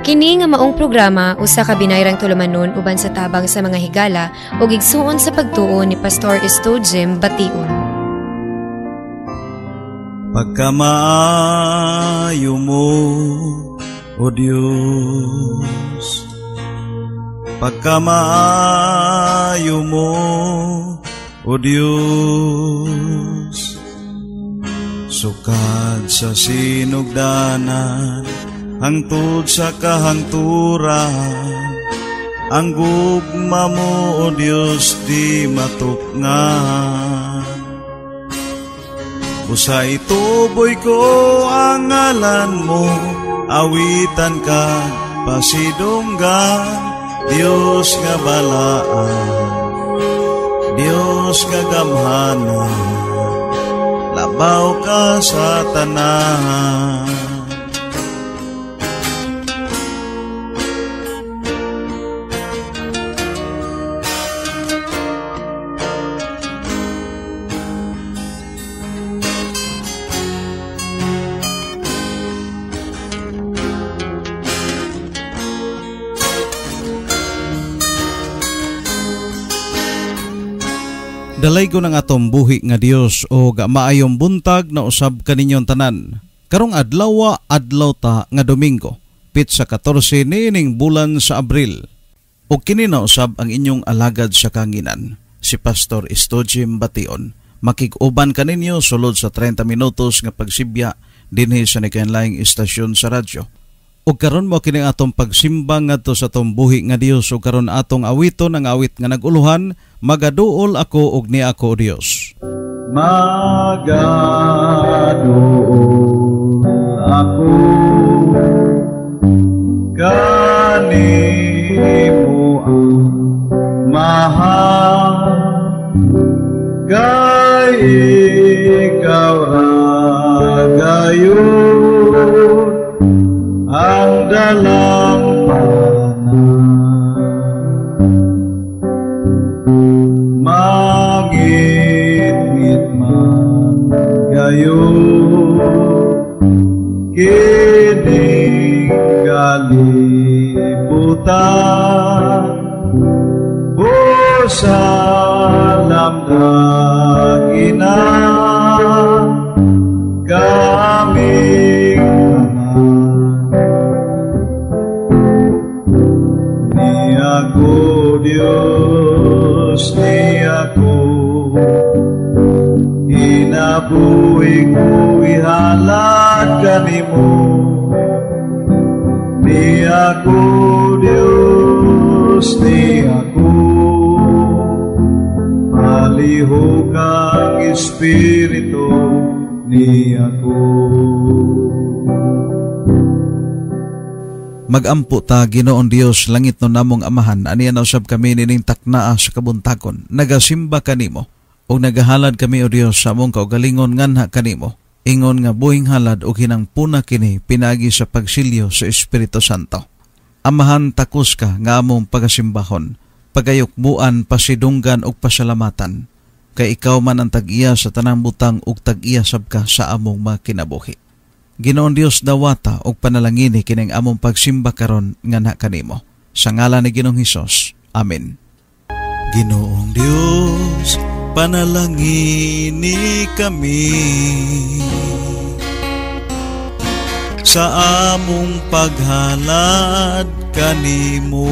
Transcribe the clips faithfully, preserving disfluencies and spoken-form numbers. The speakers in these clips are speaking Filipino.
Kini nga maong programa usa ka binayrang tulumanon uban sa tabang sa mga higala ug igsuon sa pagtuo ni Pastor Estojem Bation. Pagkamaayo mo, O Diyos, pagkamaayo mo, O Diyos, sukad sa sinugdanan, hangtod sa kahangturan, ang gugma mo, O Diyos, di matukngan. Usay tuboy ko ang ngalan mo, awitan ka, pasidunggan, Diyos nga balaan, Diyos nga gamhanan, labaw ka sa tanan. Dalay ko ng atong buhi nga Dios o ga maayong buntag na usab kaninyong tanan. Karong adlaw adlaw ta nga Domingo, pit sa katorse niining bulan sa Abril. O kini na usab ang inyong alagad sa kanginan, si Pastor Estojem Bation. Makig-uban kaninyo sulod sa treinta minutos nga pagsibya dinhi sa nikainlaing istasyon sa radyo. O karon mo kini atong pagsimba ngadto sa atong buhi nga Dios o karon atong awiton ang awit nga naguluhan, magaduol ako og ni ako Dios. Magaduol ako kanimo ang mahal, kay ikaw ra gayon ang dalang panan, mangit-ngit man gayon, kining kalibutan, busalam dagina kaming ako Diyos, ni ako hinabuhi ko ihalad kanimo, ni ako Diyos, ni ako palihog ang Espiritu, ni ako. Magampo ta Ginoon Dios langit no namong amahan, aniya na usab kami nining taknaa sa kabuntagon, nagasimba kanimo o nagahalad kami o Dios sa among kaugalingon nganha kanimo, ingon nga buhing halad o hinangpuna kini pinagi sa pagsilyo sa Espiritu Santo. Amahan takos ka nga among pagasimbahon, pagayukbuan, pasidunggan og pasalamatan, kay ikaw man ang tag-iya sa tanang butang ug tag-iya sab ka sa among mga kinabuhi. Ginoon Dios dawata og panalangini kining among pagsimba karon nganha kanimo, sa ngalan ni Ginoong Hesus. Amen. Ginoong Dios, panalangini kami sa among paghalad kanimo.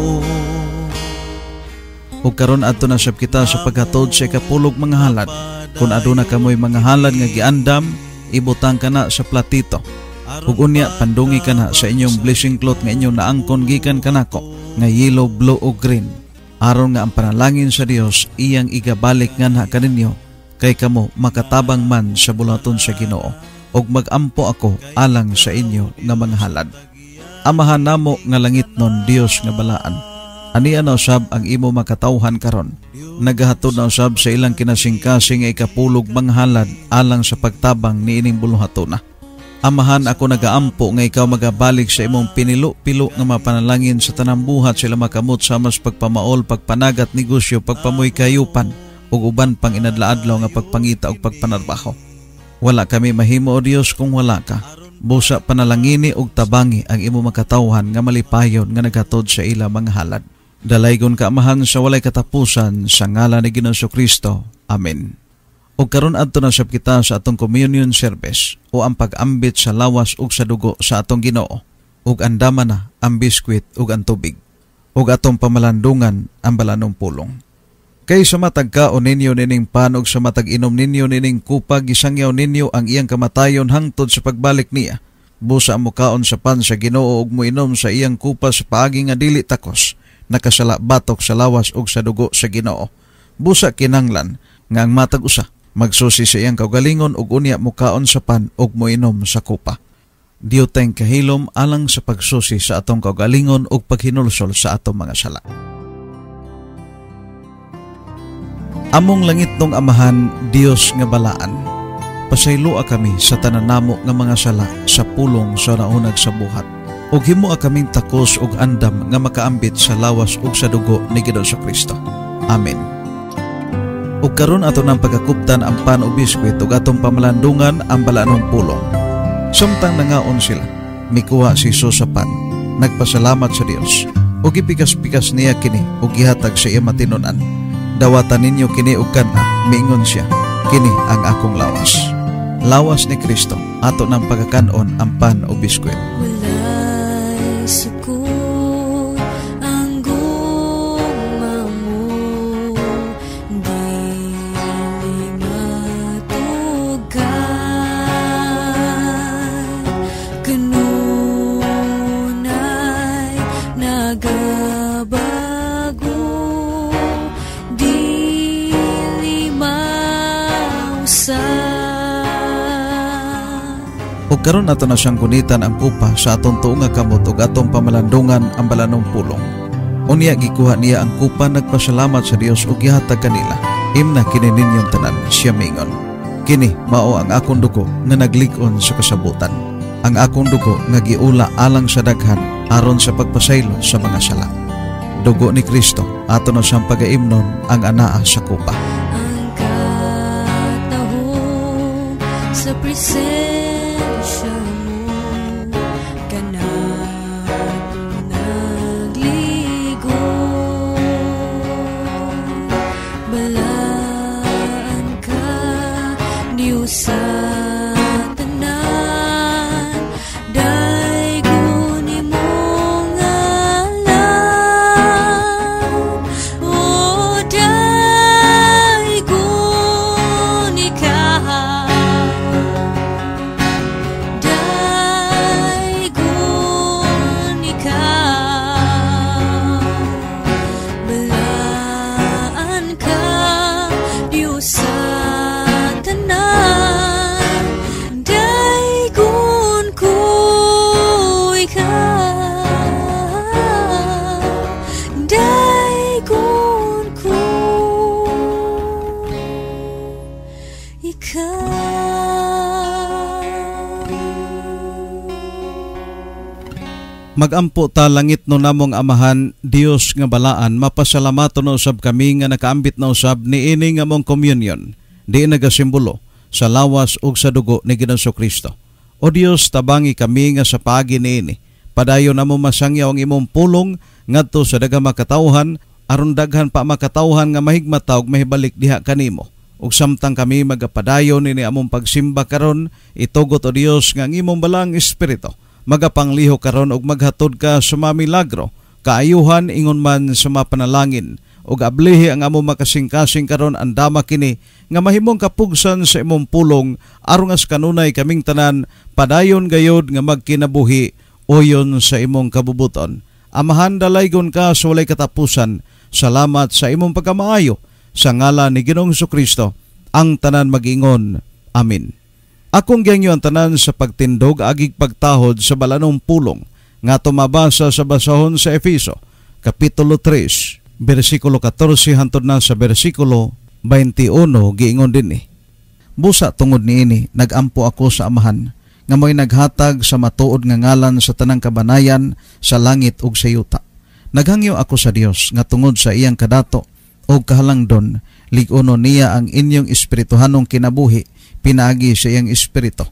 Ug karon adto na sab kita sa paghatod sa ikapulog mga halad. Kung aduna kamoy mga halad nga giandam, ibutang ka na sa platito. Ug unya pandungi ka na sa inyong blessing cloth nga inyong naangkon gikan kanako nga yellow, blue o green. Aron nga ang panalangin sa Dios iyang igabalik nganha kaninyo, kay kamo makatabang man sa bulaton sa Ginoo. Ug magampo ako alang sa inyo nga mga halad. Amahan namo nga langitnon Dios nga balaan, aniya na usab ang imo makatawhan karon. Nagahatod na usab sa ilang kinasingkasing nga ikapulog mga halad alang sa pagtabang ni ining buluhatuna. Amahan ako nagaampo nga ikaw magabalik sa imong pinilo-pilo nga mapanalangin sa tanang buhat sila makamot sa mas pagpamaol, pagpanagat, negosyo, pagpamoy kayupan ug uban pang inadlaadlaw nga pagpangita ug pagpanarbaho. Wala kami mahimo o Dios kung wala ka. busa panalangini og tabangi ang imo makatawhan nga malipayon nga naghatod sa ila mga halad. Dalaygon ka amahan sa walay katapusan sa ngalan ni Ginoong Kristo. Amen. O karon adto na sab kita sa atong communion service o ang pag-ambit sa lawas ug sa dugo sa atong Ginoo ug andama na ang biskwit ug ang tubig ug atong pamalandungan ang balanong pulong. Kay sa matag kaon ninyo nining pan ug sa matag inom ninyo nining kupa gisangyaw ninyo ang iyang kamatayon hangtod sa pagbalik niya. Busa mo kaon sa pan sa Ginoo ug moinom sa iyang kupa sa paagi nga dili takos nakasala batok sa lawas ug sa dugo sa Ginoo. Busa kinanglan nga ang matag usa magsusi sa iyang kaugalingon ug unya mo kaon sa pan ug moinom sa kupa. Diyo tayong kahilom alang sa pagsusi sa atong kaugalingon ug paghinulsol sa atong mga sala. Among langit nung amahan, Dios nga balaan, pasayloa kami sa tananamo nga mga sala sa pulong sa naunag sa buhat. Ug himoa kaming takos ug andam nga makaambit sa lawas ug sa dugo ni Ginoong Kristo. Amen. Ug karon ato nang pagakuptan ang pan o biskwit ug atong pamalandungan ang balanong pulong. Samtang nangaon sila, mikuha si Jesus sa pan, nagpasalamat sa Dios, ug ipikas-pikas niya kini ug gihatag sa iya matinunan. Dawatan ninyo kini ug kana, miingon siya, kini ang akong lawas. Lawas ni Kristo, ato nang pagkakanon ang pan o biskwit. Walay sukod ang gugma mo, dili matugay, kanunay nagabago. O karon ato na siyang gunitan ang kupa sa atong tuong nga kamot ug atong pamalandungan ang balanong pulong. Unya gikuha niya ang kupa, nagpasalamat sa Dios ug gihatag kanila. Imna kini ninyong tanan, siya mingon. Kini mao ang akong dugo nga naglik-on sa kasabutan. Ang akong dugo nga giula alang sa daghan aron sa pagpasaylo sa mga sala. Dugo ni Kristo, ato na siyang pagaimnon ang anaa sa kupa. Ang katahong sa presensya mo, kanang nagligo, balaan ka niyo sa tanan, daygon imong ngalan, o daygon ikaw. Magampo ta langit no namong amahan, Dios nga balaan, mapasalamaton na usab kami nga nakaambit na usab ni ini nga mong communion, di nagasimbolo sa lawas ug sa dugo ni Ginoong Kristo. O Dios, tabangi kami nga sa paagi ni ini, padayon namo masangyaw ang imong pulong ngadto sa daghang makatawhan, aron daghan pa makatawhan nga mahigmata ug mahibalik diha kanimo. Ug samtang kami magapadayon ini among pagsimba karon, itugot o Dios nga ang imong balang espiritu magapangliho karon ug maghatod ka sa mamilagro, kaayuhan ingon man sa mapanalangin, ug ablihi ang among makasing-kasing karon andama kini nga mahimong kapugsan sa imong pulong aron as kanunay kaming tanan padayon gayod nga magkinabuhi oyon sa imong kabubuton. Amahan, dalaygon ka sa walay katapusan. Salamat sa imong pagkamaayo, sa ngalan ni Ginoong Kristo ang tanan mag-ingon. Amen. Akong gangyo ang tanan sa pagtindog agig pagtahod sa balanong pulong nga tumabasa sa basahon sa Efeso, Kapitulo three, versikulo fourteen hantod na sa versikulo twenty-one, giingon din eh. Busa tungod niini, nagampo ako sa amahan, nga mo'y naghatag sa matuod nga ngalan sa tanang kabanayan sa langit ug sa yuta. Naghangyo ako sa Dios nga tungod sa iyang kadato o kahalangdon, lig-uno niya ang inyong espirituhanong kinabuhi, pinaagi sa iyang espiritu.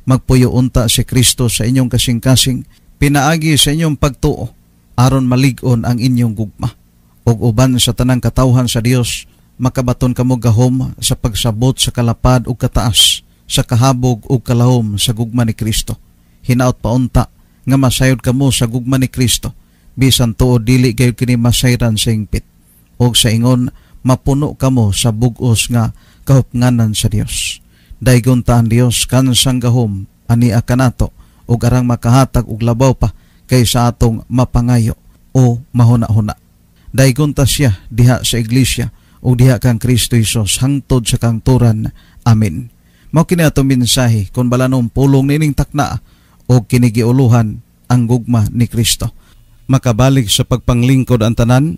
magpuyo unta si Kristo sa inyong kasing-kasing, pinaagi sa inyong pagtuo, aron malig-on ang inyong gugma. Og uban sa tanang katawhan sa Dios, makabaton kamo gahom sa pagsabot sa kalapad ug kataas, sa kahabog ug kalahom sa gugma ni Kristo. Hinaot paunta nga masayod kamo sa gugma ni Kristo, bisan tuod dili gayud kini masayran sa ingpit. Og sa ingon, mapuno kamo sa bug-os nga kahupnganan sa Dios. Daygon ta ang Dios kansang gahom ani akanato ug arang makahatag og labaw pa kaysa atong mapangayo o mahuna-huna. Daygon ta siya diha sa iglesia ug diha kang Kristo Hesus hangtod sa kangturan. Amen. Mao kini atong mensahe kun balanom pulong nining takna o kinigiuluhan ang gugma ni Kristo. Makabalik sa pagpanglingkod ang tanan,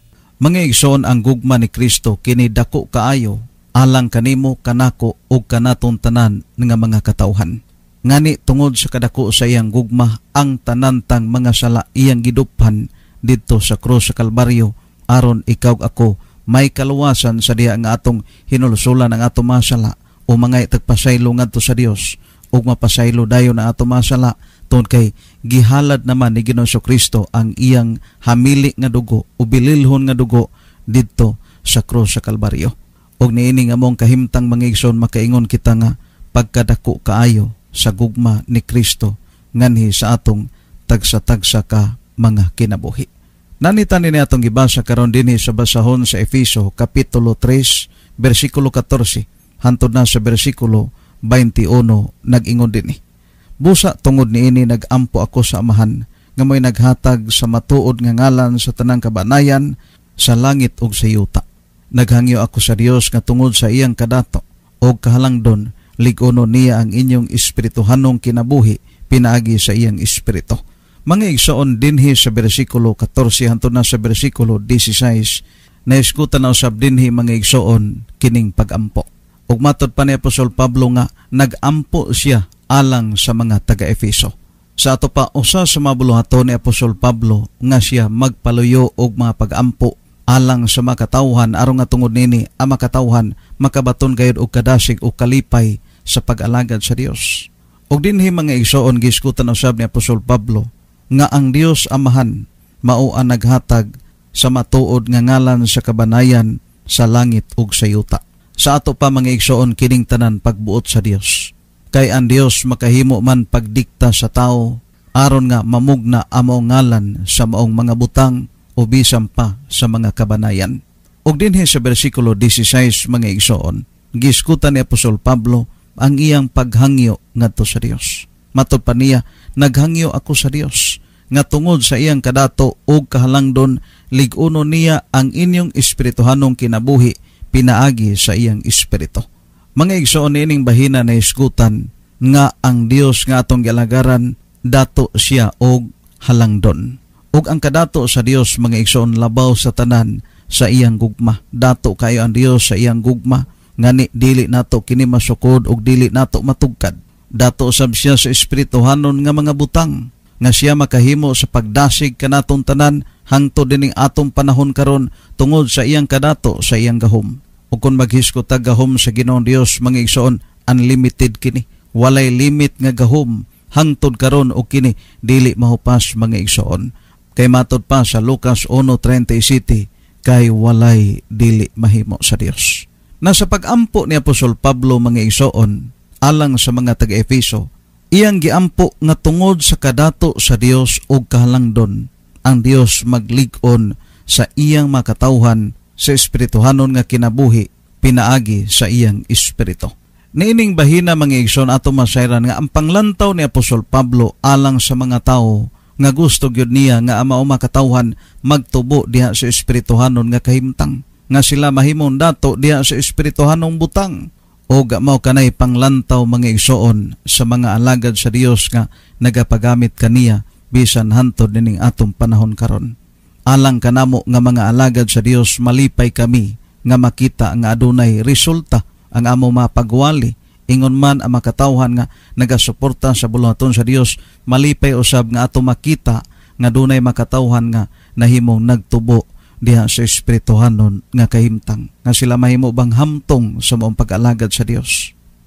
mga igsoon ang gugma ni Kristo kini dako kaayo alang kanimo, kanako ug kanaton tanan nga mga katawhan. Ngani tungod sa kadako sa iyang gugma ang tanantang mga sala iyang giduphan didto sa krus sa Kalbaryo aron ikaw ako may kaluwasan sa diha nga atong hinulusulan ang atong masala o mga itagpasaylo ngadto sa Dios ug mapasaylo dayon ang atong masala tungod kay gihalad naman ni Ginoong Kristo ang iyang hamili nga dugo o bililhon nga dugo didto sa krus sa Kalbaryo. Og niini nga mong kahimtang mga igsoon makaingon kita nga pagkadako kaayo sa gugma ni Kristo nganhi sa atong tagsa-tagsa ka mga kinabuhi. Nanitan ni atong gibasa karon dinhi sa basahon sa Efeso kapitulo tres bersikulo fourteen hantod na sa bersikulo twenty-one nag-ingon dinhi. Busa tungod niini nag-ampo ako sa Amahan nga mo'y naghatag sa matuod nga ngalan sa tanang kabanayan sa langit ug sa yuta. Naghangyo ako sa Dios nga tungod sa iyang kadato og kahalangdon lig-uno niya ang inyong espirituhanong kinabuhi pinaagi sa iyang espiritu. Mga igsoon dinhi sa bersikulo fourteen hantod na sa bersikulo sixteen naiskutan na usab dinhi mga igsoon kining pag-ampo. Ug matod pa ni Apostol Pablo nga nag-ampo siya alang sa mga taga-Efeso. Sa ato pa usa sa mabuluhaton ni Apostol Pablo nga siya magpaluyo og mga pag-ampo alang sa makatawhan aron nga tungod nini ang makatawhan makabaton gayud og kadasig o kalipay sa pag-alagad sa Dios. Og dinhi mga igsoon giskutan usab ni Apostol Pablo nga ang Dios Amahan mao ang naghatag sa matuod nga ngalan sa kabanayan sa langit ug sa yuta. Sa ato pa mga igsoon kining tanan pagbuot sa Dios. Kay ang Dios makahimo man pagdikta sa tao aron nga mamugna amo ngalan sa maong mga butang o bisan pa sa mga kabanayan. Og dinhi sa bersikulo sixteen mga igsoon, giskutan ni Apostol Pablo ang iyang paghangyo ngadto sa Dios. Matod pa niya, naghangyo ako sa Dios nga tungod sa iyang kadato og kahalangdon lig-uno niya ang inyong espirituhanong kinabuhi pinaagi sa iyang espiritu. Mga igsoon nining bahina na iskutan nga ang Dios nga atong gialagaran dato siya og halangdon. Ug ang kadato sa Dios mga igsoon labaw sa tanan sa iyang gugma. Dato kayo ang Dios sa iyang gugma ngani dili nato kini masukod ug dili nato matugkad. Dato sab siya sa espirituhanon nga mga butang nga siya makahimo sa pagdasig kanaton tanan hangtod dining atong panahon karon tungod sa iyang kadato sa iyang gahom. Ug kun maghiskot tag gahom sa Ginoong Dios mga igsoon unlimited kini. Walay limit nga gahom hangtod karon og kini dili mahupas mga igsoon. Kay matod pa sa Lucas one thirty-seven kay walay dili mahimo sa Dios. Nasa pag-ampo ni Apostol Pablo mga igsoon alang sa mga taga-Efeso, iyang giampo nga tungod sa kadato sa Dios ug kahalangdon ang Dios maglig-on sa iyang makatawhan sa espirituhanon nga kinabuhi pinaagi sa iyang espiritu. Niining bahina mga igsoon ato masayran nga ang panglantaw ni Apostol Pablo alang sa mga tawo nga gusto gyud niya nga ama o makatawhan magtubo diha sa espirituhanon nga kahimtang nga sila mahimong dato diha sa espirituhanong butang o mao kanay panglantaw mga igsoon sa mga alagad sa Dios nga nagapagamit kaniya bisan hantod nining atong panahon karon. Alang kanamo nga mga alagad sa Dios malipay kami nga makita nga adunay resulta ang amo mapagwali. Ingon man ang makatawhan nga nagasuporta sa buluhaton sa Dios malipay usab nga ato makita nga dunay makatawhan nga nahimong nagtubo diha sa espirituhanon nga kahimtang nga sila mahimo bang hamtong sa maong pag-alagad sa Dios.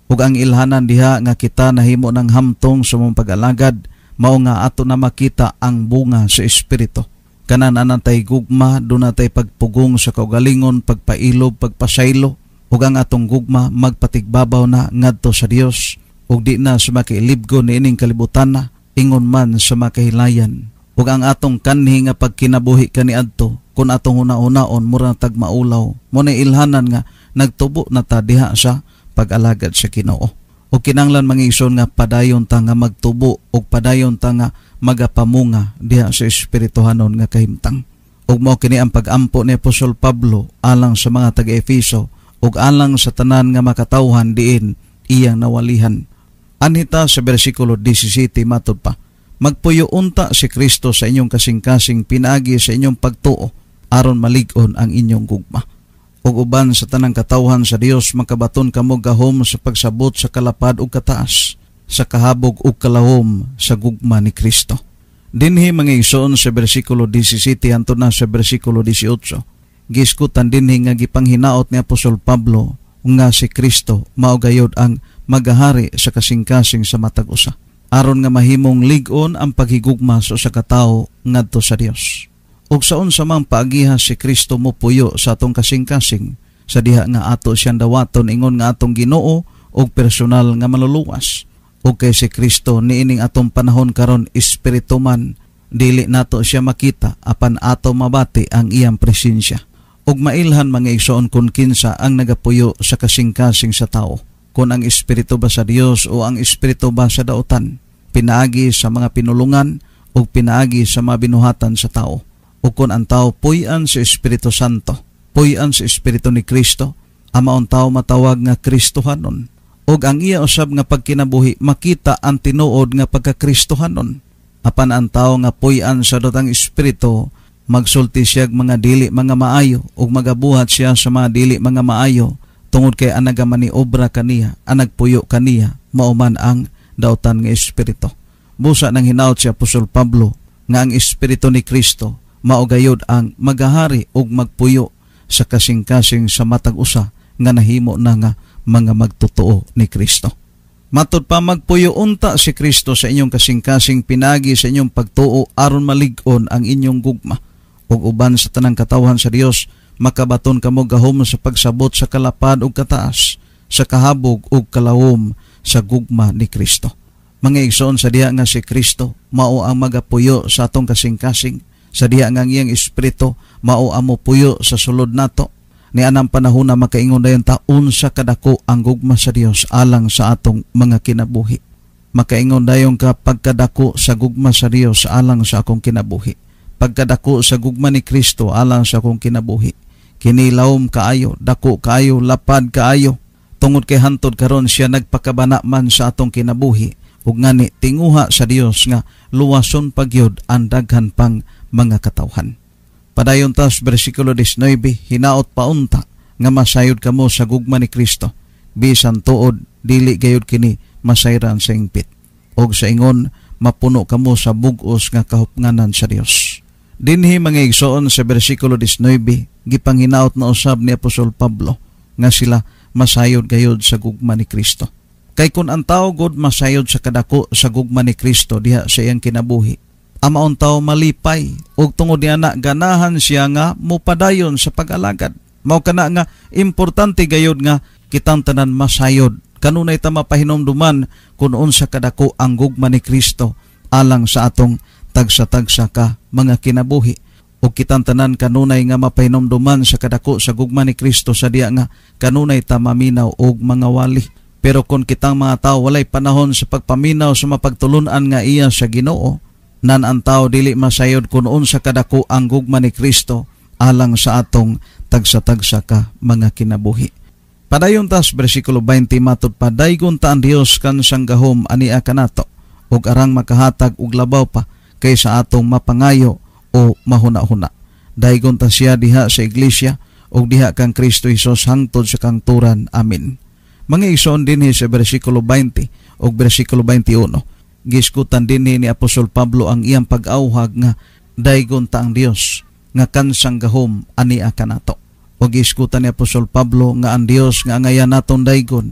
ug ang ilhanan diha nga kita nahimo ng hamtong sa mong pag-alagad mao nga ato na makita ang bunga sa espiritu. Kanan anantay gugma, doon natay pagpugong sa kaugalingon, pagpailob, pagpasaylo, ug ang atong gugma magpatigbabaw na ngadto sa Dios, ug di na sa makailibgo ni ining kalibutan na, ingon man sa makahilayan. Ug ang atong kanhi nga pagkinabuhi kaniadto, kung atong una-unaon mura tagmaulaw, mo na ilhanan nga nagtubo na ta diha sa pag-alagad sa Ginoo. Ug kinanglan mangigsoon nga padayon ta nga magtubo ug padayon ta nga magapamunga diha sa espirituhanon nga kahimtang. Ug mao kini ang pag-ampo ni Apostol Pablo alang sa mga taga-Efeso ug alang sa tanan nga makatawhan diin iyang nawalihan. Anhita sa bersikulo seventeen matud pa, magpuyo unta si Kristo sa inyong kasing-kasing pinaagi sa inyong pagtuo aron malig-on ang inyong gugma. Ug uban sa tanang katawhan sa Dios makabaton kamo gahom sa pagsabot sa kalapad ug kataas, sa kahabog ug kalawom sa gugma ni Kristo. Dinhi mga igsoon sa bersikulo seventeen hangtod na sa bersikulo eighteen, giskutan dinhi nga gipanghinaot ni Apostol Pablo nga si Kristo mao gayud ang magahari sa kasing-kasing sa matag usa, aron nga mahimong lig-on ang paghigugma sa usa ka tawo ngadto sa Dios. Ug sa unsa mang paagiha si Kristo mo puyo sa atong kasing-kasing, sa diha nga ato siyang dawaton ingon nga atong Ginoo ug personal nga maluluwas. Ug kay si Kristo niining atong panahon karon espiritu man, dili nato siya makita apan ato mabati ang iyang presensya. Ug mailhan mga igsoon kun kinsa ang nagapuyo sa kasing-kasing sa tao, kung ang espiritu ba sa Dios o ang espiritu ba sa dautan, pinaagi sa mga pinulungan ug pinaagi sa mga binuhatan sa tao. O kung ang tao puy-an sa Espiritu Santo, puy-an sa Espiritu ni Kristo, ama ang tao matawag nga Kristohanon. O ang iya usab nga pagkinabuhi makita ang tinuod nga pagka-Kristohanon. Apan ang tao nga puy-an sa datang Espiritu, magsulti siya mga dili mga maayo o magabuhat siya sa mga dili mga maayo tungod kay ang nagamani obra kaniya, ang nagpuyo kaniya, mauman ang dautan nga Espiritu. Busa nang hinaut si Apostol Pablo nga ang Espiritu ni Kristo maugayod ang magahari ug magpuyo sa kasing-kasing sa matag usa nga nahimo na nga mga magtotoo ni Kristo. Matud pa magpuyo unta si Kristo sa inyong kasing-kasing pinagi sa inyong pagtuo aron malig-on ang inyong gugma. Ug uban sa tanang katawhan sa Dios makabaton kamo gahom sa pagsabot sa kalapad ug kataas, sa kahabog ug kalawom sa gugma ni Kristo. Mga igsoon sa diha nga si Kristo mao ang magapuyo sa atong kasing-kasing, sa diha nga iyang espiritu mao amo puyo sa sulod nato. Ni anang panahon na makaingon dayon ta unsa kadako ang gugma sa Dios alang sa atong mga kinabuhi. Makaingon dayon ka pagkadako sa gugma sa Dios alang sa akong kinabuhi. Pagkadako sa gugma ni Kristo alang sa akong kinabuhi. Kini lawom kaayo, dako kaayo, lapad kaayo. Tungod kay hantod karon siya nagpakabana man sa atong kinabuhi. Ug ngani tinguha sa Dios nga luwason pagyud ang daghan pang mga katawhan. Padayon tas bersikulo nineteen, hinaot paunta nga masayod kamo sa gugma ni Kristo, bisan tuod dili gayud kini masayran sa ingpit, og sa ingon mapuno kamo sa bug-os nga kahupnganan sa Dios. Dinhi mga igsoon sa bersikulo nineteen, gipanghinaot na usab ni Apostol Pablo nga sila masayod gayud sa gugma ni Kristo. Kay kun ang tao god masayod sa kadako sa gugma ni Kristo diha sa iyang kinabuhi, amaon tao malipay ug tungod niya na ganahan siya nga mupadayon sa pag-alagad. Mao kana nga importante gayud nga kitang tanan masayod. Kanunay ta mapahinomduman kung unsa kadako ang gugma ni Kristo alang sa atong tagsa-tagsa ka mga kinabuhi. Ug kitang tanan kanunay nga mapahinomduman sa kadako sa gugma ni Kristo sa diya nga kanunay ta maminaw og mga wali. Pero kung kitang mga tao walay panahon sa pagpaminaw sa mapagtulunan nga iya sa Ginoo, nan ang tao dili masayod kung unsa kadako ang gugma ni Kristo alang sa atong tagsa-tagsa ka mga kinabuhi. Padayon tas bersikulo twenty matud pa, daygon ta ang Dios kan sanggahom ania kanato ug arang makahatag og labaw pa kaysa atong mapangayo o mahuna-huna. Daygon ta siya diha sa iglesia ug diha kang Kristo Hesus hangtod sa kangturan. Amin. Mga igsoon dinhi sa bersikulo twenty ug bersikulo twenty-one, giskutan dinhi ni Apostol Pablo ang iyang pag-awhag nga daygon ta ang Dios nga kansang gahom ania kanato. O giskutan ni Apostol Pablo nga ang Dios nga angayan naton daygon,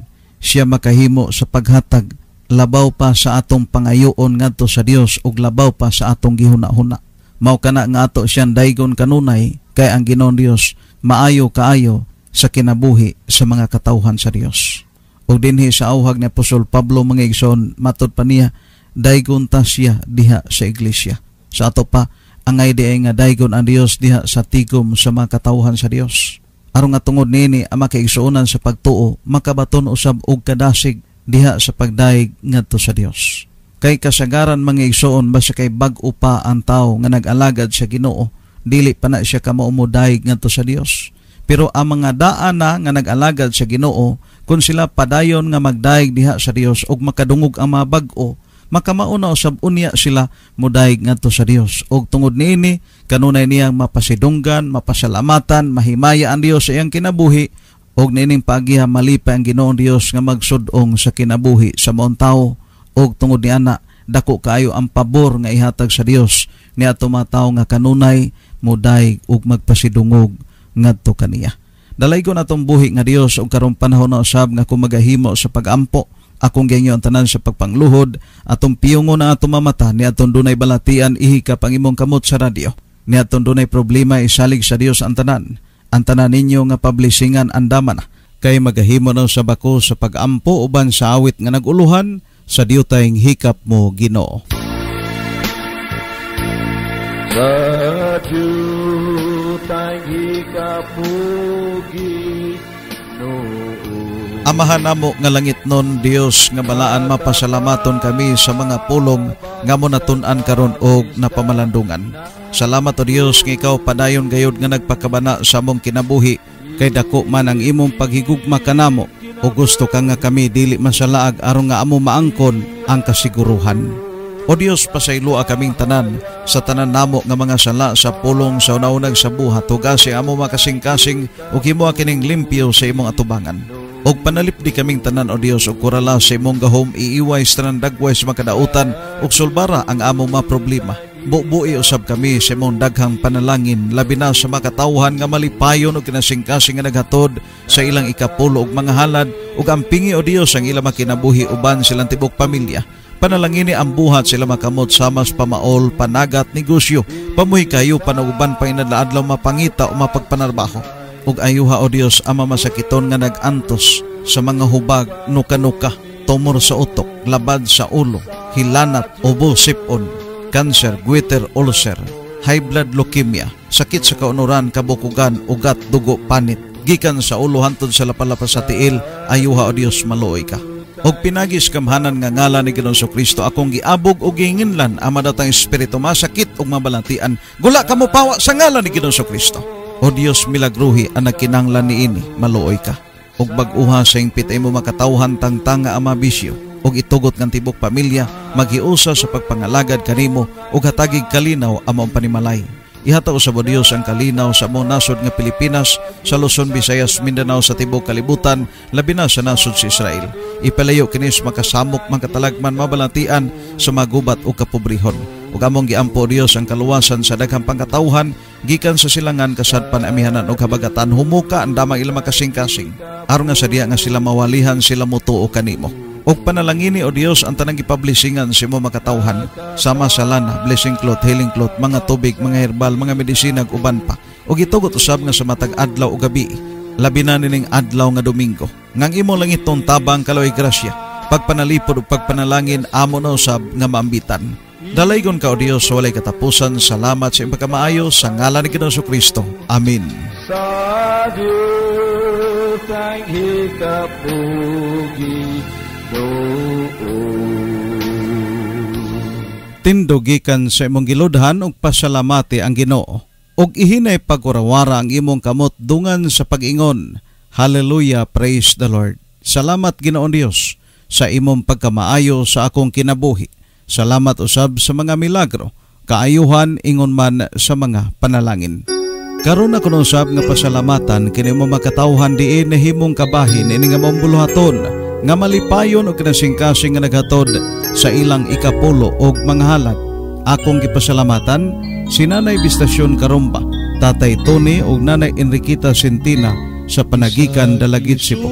siya makahimo sa paghatag labaw pa sa atong pangayoon ngadto sa Dios ug labaw pa sa atong gihuna-huna. Mao kana nga ato siyang daygon kanunay kay ang Ginoong Dios maayo kaayo sa kinabuhi sa mga katawhan sa Dios. Ug dinhi sa awhag ni Apostol Pablo mga igsoon, matud pa niya, daygon ta siya diha sa iglesia. Sa ato pa angay diay nga daygon ang Dios diha sa tigom sa mga katawhan sa Dios. Aron nga tungod nini ang makaigsuonan sa pagtuo, makabaton usab og kadasig diha sa pagdaig ngadto sa Dios. Kay kasagaran mga igsoon basta kay bag-o pa ang tawo nga nag-alagad sa Ginoo, dili pa na siya kamaumudayeg ngadto sa Dios. Pero ang mga daan na nga nag-alagad sa Ginoo, kung sila padayon nga magdaig diha sa Dios ug makadungog ang mga bag-o, makamauna usab unya sila mudaig ngadto sa Dios. Ug tungod niini kanunay niyang mapasidunggan, mapasalamatan, mahimaya ang Dios sa iyang kinabuhi, ug niining paagiha malipay ang Ginoong Dios nga magsud-ong sa kinabuhi sa maong tawo. Ug tungod niana dako kaayo ang pabor nga ihatag sa Dios niadto mga tawo nga kanunay mudaig ug magpasidungog ngadto kaniya. Dalaygon atong buhi nga Dios ug karong panahon na usab nga kumagahimo sa pagampo. Akong ganyo ang tanan sa pagpangluhod, atong piyungo na atong mamata, ni atong dunay balatian ihika pang imong kamot sa radyo. Ni atong dunay problema isalig sa Dios ang tanan. Ang tanan ninyo nga publishingan andaman na. Kay magahimo na sa bako sa pagampo uban sa awit nga naguluhan, sa diyutayng hikap mo Ginoo. Sa diyutayng hikap mo Ginoo. Amahan namo nga langit nun, Dios nga balaan mapasalamaton kami sa mga pulong nga mo natun-an karon og napamalandungan. Salamat o Dios nga ikaw padayon gayud nga nagpakabana sa among kinabuhi, kay dako man ang imong paghigugma kanamo o gusto ka nga kami dili masalaag aron nga amo maangkon ang kasiguruhan. O Dios, pasaylua kaming tanan sa tanan namo nga mga sala sa pulong sa unaunag sa buhat, tugasi amo makasing-kasing ug himo kining limpyo sa imong atubangan. Og panalipdi kaming tanan o Dios og kurala sa imong gahom, iiway sa dagway sa makadautan og sulbara ang among mga problema. Bubuhi usab kami sa imong daghang panalangin, labi na sa makatawhan nga malipayon og kinasing-kasing nga naghatod sa ilang ikapulo og mga halad ug ampingi o Dios ang ilang makinabuhi uban silang tibok pamilya. Panalangini ang buhat sila makamot samas pamaol, panagat, negosyo, pamuhi kayo panaguban pa inadlaadlaw mapangita o mapagpanarbaho. Ug ayuha o Dios ang mamasakiton nga nagantos sa mga hubag, nuka-nuka, tumor sa utok, labad sa ulo, hilanat, ubo, sipon, cancer, goiter, ulcer, high blood leukemia, sakit sa kaunuran, kabukugan, ugat, dugo, panit, gikan sa ulo hantod sa lapalapas sa tiil, ayuha o Dios maluoy ka. Og pinagis kamhanan nga ngalan ni Ginoong Kristo akong giabog og giinginlan ang madatang espiritu masakit og mabalantian. Gula ka mo pawa sa ngalan ni Ginoong Kristo. O Dios milagruhi ang nagkinanglan niini, maluoy ka. Og bag-uha sa ingpit ay mo makatawhan tangtanga ang mabisyo. Og itugot ng tibok pamilya, maghiusa sa pagpangalagad kanimo og hatagig kalinaw ang mong panimalay. Ihataw sa Dios ang kalinaw sa mong nasod nga Pilipinas, sa Luzon, Visayas, Mindanao, sa tibok kalibutan, labi na sa nasod sa Israel. Ipalayo kinis makasamok, makatalagman, mabalantian sa magubat o kapobrihon. Ug among giampo Dios ang kaluwasan sa daghang pangkatawhan, gikan sa silangan kasadpan amihanan o kabagatan, humuka ang damang ilang makasing-kasing. Aron nga sa diya nga sila mawalihan, sila mutuo kanimo. Og panalangini o Dios ang tanang ipublishingan sa imo makatawhan, sama sa lana, blessing cloth, healing cloth, mga tubig, mga herbal, mga medisina ug uban pa. Og itugot usab nga sa matag adlaw o gabi, labi na nining adlaw nga Domingo, ngang imo lang itong tabang kaloy grasya, pagpanalipod ug pagpanalangin amo na usab nga maambitan. Dalaygon ka o Dios sa walay katapusan. Salamat sa iyong pagkamaayo sa ngalan ni Ginoong Kristo. Amen. Sa Diyos ang hikapugi tindugikan sa imong giludhan ug pasalamati ang Ginoo ug ihinay pagurawara ang imong kamot dungan sa pag-ingon, hallelujah, praise the Lord. Salamat Ginoong Dios sa imong pagkamaayo sa akong kinabuhi. Salamat usab sa mga milagro, kaayuhan ingon man sa mga panalangin. Karon ako nung sab nga pasalamatan kini mo makatawhan diin na himong kabahin ini nga mong buluhaton nga malipayon og kinasing-kasing nga naghatod sa ilang ikapulo og mga halad. Akong gipasalamatan si Nanay Bistasyon Karumba, Tatay Tony ug Nanay Enriqueta Sentina sa Panagikan, Dalagit, Cebu.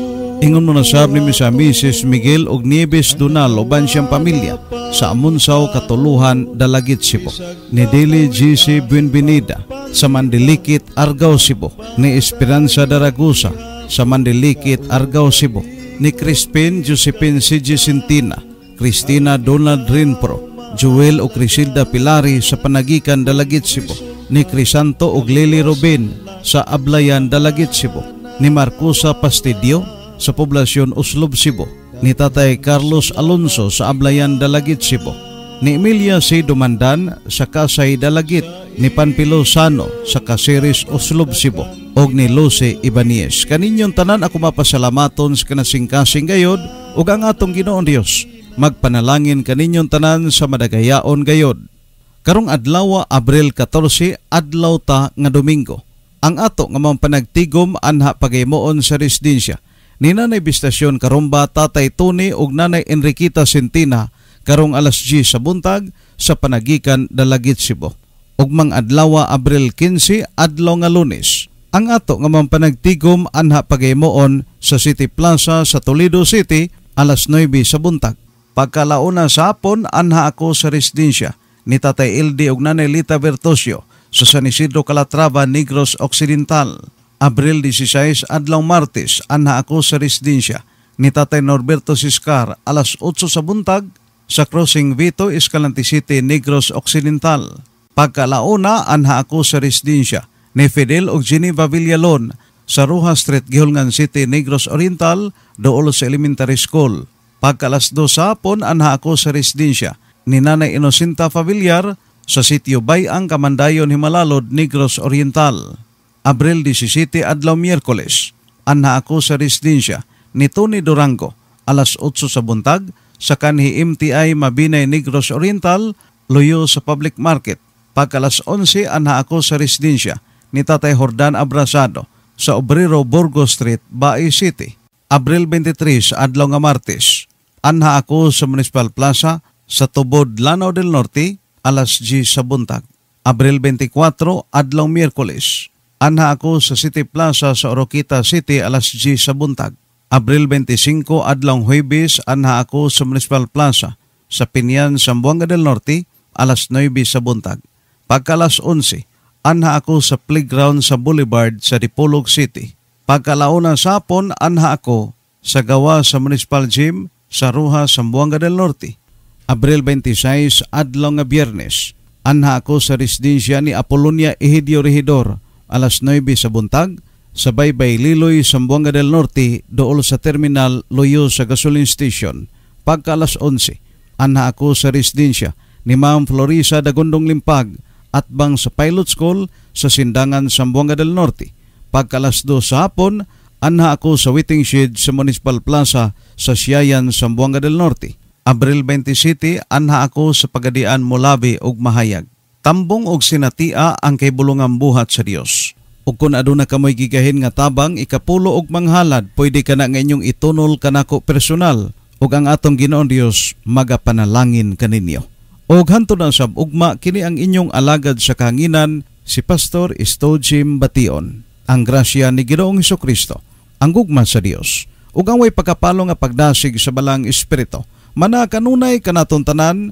Ingon mo na sab ni Misa Missus Miguel og Nieves Donal uban siyang pamilya sa Amunsaw, Katuluhan, Dalagit, Cebu. Ni Dili G C Buenvenida sa Mandilikit, Argao, Cebu. Ni Esperanza Daragusa sa Mandilikit, Argao, Cebu. Ni Crispin Josephine C G Sintina, Cristina Donald Rinpro, Joel o Crisilda Pilari sa Panagikan, Dalagit, Cebu. Ni Crisanto og Lily Robin sa Ablayan, Dalagit, Cebu. Ni Marcusa Pastidio sa poblasyon Uslob, Cebu. Ni Tatay Carlos Alonso sa Ablayan, Dalagit, Cebu. Ni Emilia C. Dumandan sa Kasay, Dalagit. Ni Panpilo Sano sa Caceres, Uslob, Cebu. Og ni Lucy Ibanez. Kaninyong tanan ako mapasalamaton sa kanasing-kasing gayod ug ang atong Ginoong Dios magpanalangin kaninyong tanan sa madagayaon gayod. Karong adlaw Abril fourteen, adlaw ta nga Domingo. Ang ato nga mga panagtigom anha pagaymoon sa residensya ni Nanay Bistasyon Karumba, Tatay Tony ug Nanay Enriqueta Sentina karong alas diyes sa buntag sa Panagikan, Dalagit, Cebu. Ug mang adlaw Abril fifteen, adlaw nga Lunes. Ang ato nga mga panagtigom anha pagaymoon sa City Plaza sa Toledo City alas nuwebe sa buntag. Pagkalauna sa hapon anha ako sa residensya ni Tatay Ildi ug Nanay Lita Bertosio sa San Isidro, Calatrava, Negros Occidental. Abril sixteen, adlaw Martes, anha ako sa residensya ni Tatay Norberto Siscar alas otso sa buntag sa Crossing Vito, Escalante City, Negros Occidental. Pagkalauna, anha ako sa residensya ni Fidel og Geneva Villalon sa Rojas Street, Gihulngan City, Negros Oriental, dool sa elementary school. Pagkalas dos sa hapon, anha ako sa residensya ni Nanay Inocinta Favillar sa Sitio Bayang, Kamandayon, Himalalod, Negros Oriental. Abril seventeen, adlaw Miyerkules, anha ako sa residensya ni Tony Durango alas otso sa buntag sa kanhi M T I Mabinay, Negros Oriental, luyo sa Public Market. Pagkalas eleven, anha ako sa residensya ni Tatay Jordan Abrasado sa Obrero, Burgos Street, Baay City. Abril twenty-three, adlaw nga Martes, anha ako sa Municipal Plaza sa Tubod, Lanao del Norte, alas diyes sa buntag. Abril twenty-four, adlaw Miyerkules, anha ako sa City Plaza sa Oroquita City alas diyes sa buntag. Abril twenty-five, adlaw Huwebes, anha ako sa Municipal Plaza sa Pinyan, Zamboanga del Norte alas nuwebe sa buntag. Pagkalas eleven, anha ako sa playground sa Boulevard sa Dipolog City. Pagkalauna sa hapon, anha ako sa gawa sa Municipal Gym sa Rojas, Zamboanga del Norte. Abril twenty-six, adlaw nga Biyernes, anha ako sa residensya ni Apolonia Egidio Regidor alas nuwebe sa buntag sa Baybay Liloy, Zamboanga del Norte, dool sa terminal luyo sa gasoline station. Pagka alas eleven, anha ako sa residensya ni Ma'am Florisa Dagondong Limpag at bang sa Pilot School sa Sindangan, Zamboanga del Norte. Pagka alas dos sa hapon, anha ako sa Waiting Shed sa Municipal Plaza sa Siayan, Zamboanga del Norte. Abril twenty-seven, anha ako sa Pagadian, Molabe ug Mahayag. Tambong og sinatia ang kaybulungang buhat sa Dios. Ug kun aduna kamoy gigahin nga tabang ikapulo og manghalad, pwede ka na nga inyong itunol kanako personal ug ang atong Ginoong Dios magapanalangin kaninyo. Og hantod ang sab-ugma kini ang inyong alagad sa kahanginan, si Pastor Stojem Bation. Ang grasya ni Ginoong Hesukristo, ang gugma sa Dios ug ang way pagkapalo nga pagdasig sa balang espiritu mana kanunay kanaton tanan.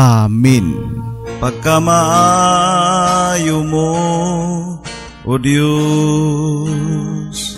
Amen. Pagkamaayo mo, O Diyos,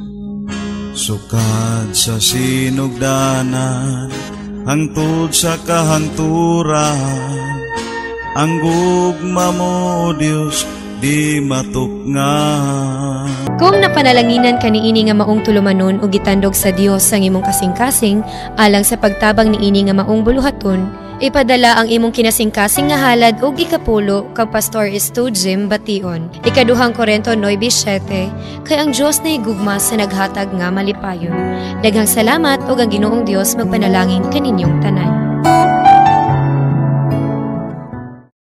sukad sa sinugdanan, hangtod sa kahangturan, ang gugma mo, O Diyos, di matukngan. Kung napanalanginan ka ni ini nga maong tulumanon o gitandog sa Dios ang imong kasing-kasing, alang sa pagtabang ni ini nga maong buluhaton, ipadala ang imong kinasing-kasing nga halad og ikapulo kang Pastor Stojem Bation. Ikaduhang Korinto nine seven, kay ang Dios na higugma sa naghatag nga malipayon. Daghang salamat ug ang Ginoong Dios magpanalangin kaninyong tanan.